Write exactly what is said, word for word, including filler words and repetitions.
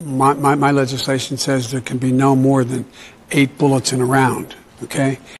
My, my, my legislation says there can be no more than eight bullets in a round, okay?